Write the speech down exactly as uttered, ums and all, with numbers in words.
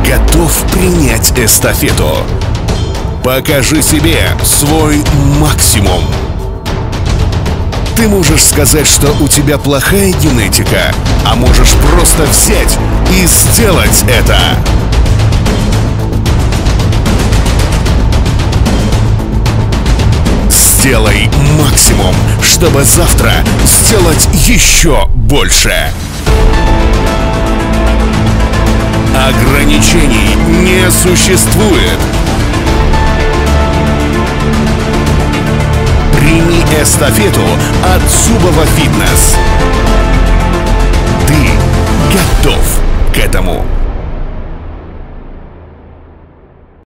готов принять эстафету? Покажи себе свой максимум. Ты можешь сказать, что у тебя плохая генетика, а можешь просто взять и сделать это. Сделай максимум, чтобы завтра сделать еще больше. Ограничений не существует. Прими эстафету от Зубова Фитнес. Ты готов к этому.